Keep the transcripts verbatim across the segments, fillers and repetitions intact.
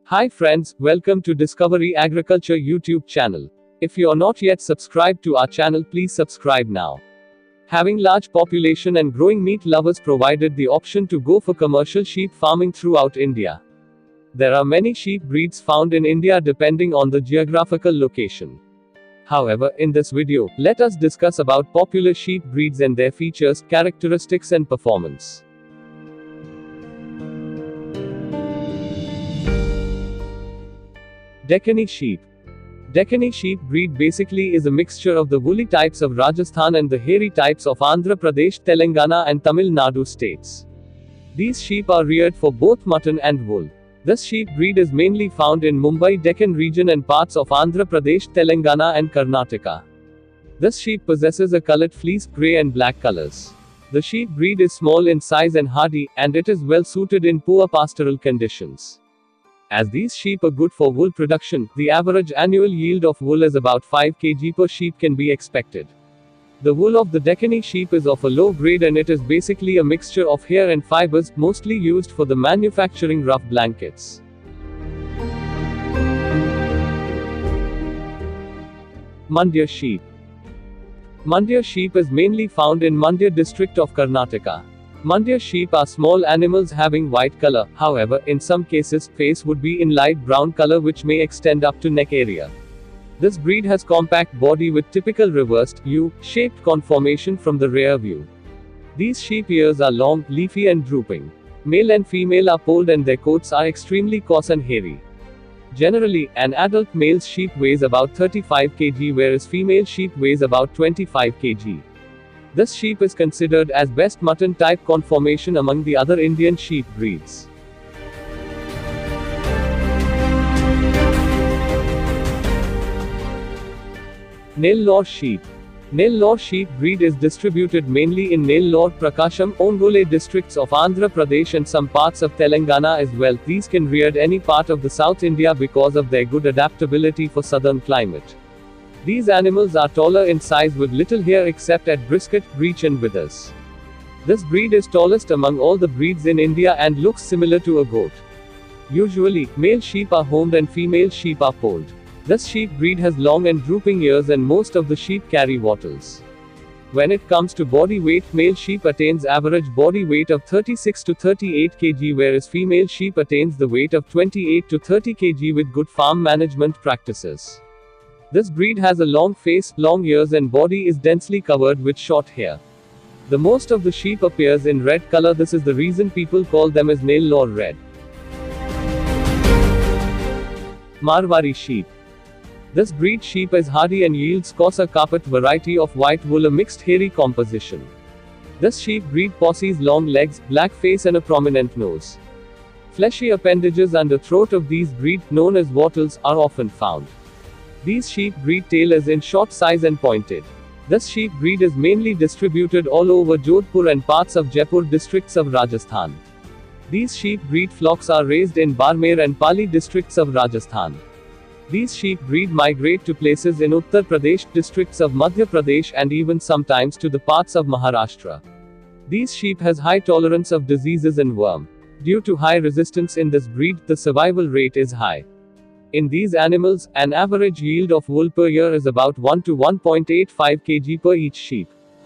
Hi friends, welcome to Discovery Agriculture YouTube channel. If you are not yet subscribed to our channel, please subscribe now. Having large population and growing meat lovers provided the option to go for commercial sheep farming throughout India. There are many sheep breeds found in India depending on the geographical location. However, in this video, let us discuss about popular sheep breeds and their features, characteristics and performance. Deccani sheep. Deccani sheep breed basically is a mixture of the woolly types of Rajasthan and the hairy types of Andhra Pradesh, Telangana and Tamil Nadu states. These sheep are reared for both mutton and wool. This sheep breed is mainly found in Mumbai Deccan region and parts of Andhra Pradesh, Telangana and Karnataka. This sheep possesses a colored fleece, grey and black colors. The sheep breed is small in size and hardy, and it is well suited in poor pastoral conditions. As these sheep are good for wool production, the average annual yield of wool is about five kilograms per sheep can be expected. The wool of the Deccani sheep is of a low grade and it is basically a mixture of hair and fibers, mostly used for the manufacturing rough blankets. Mandya sheep. Mandya sheep is mainly found in Mandya district of Karnataka. Mandya sheep are small animals having white color, however, in some cases, face would be in light brown color which may extend up to neck area. This breed has compact body with typical reversed, U-shaped conformation from the rear view. These sheep ears are long, leafy and drooping. Male and female are polled and their coats are extremely coarse and hairy. Generally, an adult male sheep weighs about thirty-five kilograms whereas female sheep weighs about twenty-five kilograms. This sheep is considered as best mutton type conformation among the other Indian sheep breeds. Nellore sheep. Nellore sheep breed is distributed mainly in Nellore, Prakasam, Ongole districts of Andhra Pradesh and some parts of Telangana as well. These can reared any part of the South India because of their good adaptability for southern climate. These animals are taller in size with little hair except at brisket, breech and withers. This breed is tallest among all the breeds in India and looks similar to a goat. Usually, male sheep are homed and female sheep are polled. This sheep breed has long and drooping ears and most of the sheep carry wattles. When it comes to body weight, male sheep attains average body weight of thirty-six to thirty-eight kilograms whereas female sheep attains the weight of twenty-eight to thirty kilograms with good farm management practices. This breed has a long face, long ears and body is densely covered with short hair. The most of the sheep appears in red color, this is the reason people call them as Nellore red. Marwari sheep. This breed sheep is hardy and yields coarser carpet variety of white wool, a mixed hairy composition. This sheep breed possesses long legs, black face and a prominent nose. Fleshy appendages under throat of these breed, known as wattles, are often found. These sheep breed tail is in short size and pointed. This sheep breed is mainly distributed all over Jodhpur and parts of Jaipur districts of Rajasthan. These sheep breed flocks are raised in Barmer and Pali districts of Rajasthan. These sheep breed migrate to places in Uttar Pradesh, districts of Madhya Pradesh and even sometimes to the parts of Maharashtra. These sheep has high tolerance of diseases and worm. Due to high resistance in this breed, the survival rate is high. In these animals, an average yield of wool per year is about one to one point eight five kilograms per each sheep.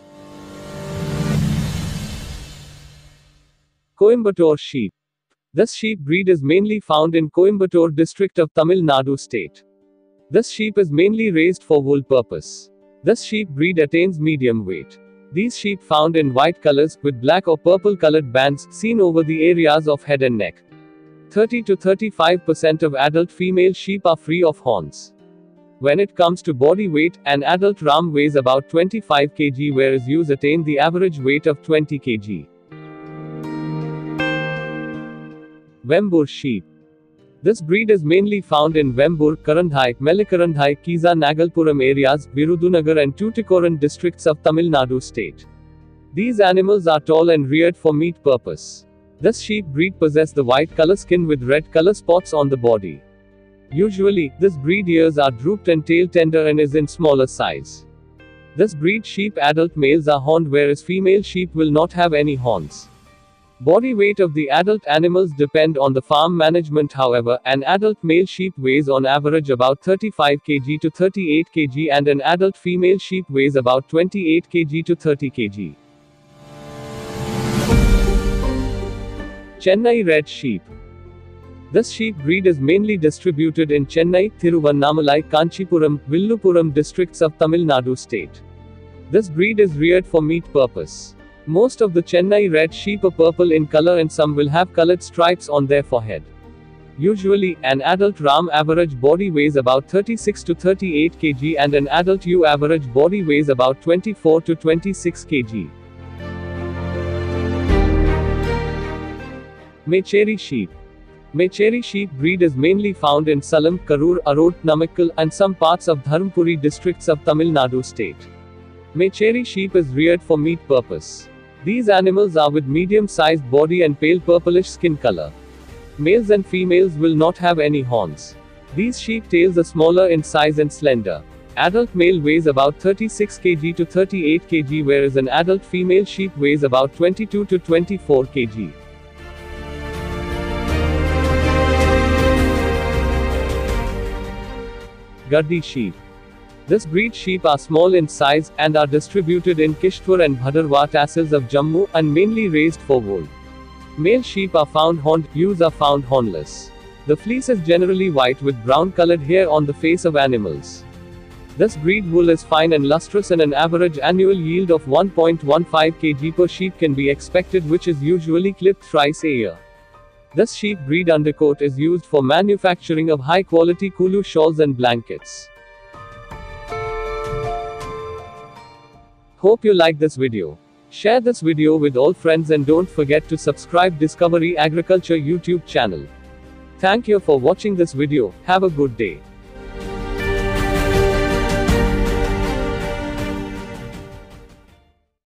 Coimbatore sheep. This sheep breed is mainly found in Coimbatore district of Tamil Nadu state. This sheep is mainly raised for wool purpose. This sheep breed attains medium weight. These sheep found in white colors, with black or purple colored bands, seen over the areas of head and neck. thirty to thirty-five percent of adult female sheep are free of horns. When it comes to body weight, an adult ram weighs about twenty-five kilograms whereas ewes attain the average weight of twenty kilograms. Vembur sheep. This breed is mainly found in Vembur, Karandhai, Melikarandhai, Kiza Nagalpuram areas, Virudunagar and Tuticorin districts of Tamil Nadu state. These animals are tall and reared for meat purpose. This sheep breed possess the white color skin with red color spots on the body. Usually, this breed ears are drooped and tail tender and is in smaller size. This breed sheep adult males are horned whereas female sheep will not have any horns. Body weight of the adult animals depend on the farm management. However, an adult male sheep weighs on average about thirty-five kilograms to thirty-eight kilograms and an adult female sheep weighs about twenty-eight kilograms to thirty kilograms. Chennai Red Sheep. This sheep breed is mainly distributed in Chennai, Thiruvannamalai, Kanchipuram, Villupuram districts of Tamil Nadu state. This breed is reared for meat purpose. Most of the Chennai Red Sheep are purple in color and some will have colored stripes on their forehead. Usually, an adult Ram average body weighs about thirty-six to thirty-eight kilograms and an adult ewe average body weighs about twenty-four to twenty-six kilograms. Mecheri Sheep. Mecheri sheep breed is mainly found in Salem, Karur, Arod, Namakkal, and some parts of Dharmpuri districts of Tamil Nadu state. Mecheri sheep is reared for meat purpose. These animals are with medium-sized body and pale purplish skin color. Males and females will not have any horns. These sheep tails are smaller in size and slender. Adult male weighs about thirty-six kilograms to thirty-eight kilograms whereas an adult female sheep weighs about twenty-two to twenty-four kilograms. Gaddi sheep. This breed sheep are small in size, and are distributed in Kishtwar and Bhadarwah tehsils of Jammu, and mainly raised for wool. Male sheep are found horned, ewes are found hornless. The fleece is generally white with brown colored hair on the face of animals. This breed wool is fine and lustrous and an average annual yield of one point one five kilograms per sheep can be expected, which is usually clipped thrice a year. This sheep breed undercoat is used for manufacturing of high quality Kulu shawls and blankets. Hope you like this video. Share this video with all friends and don't forget to subscribe Discovery Agriculture YouTube channel. Thank you for watching this video. Have a good day.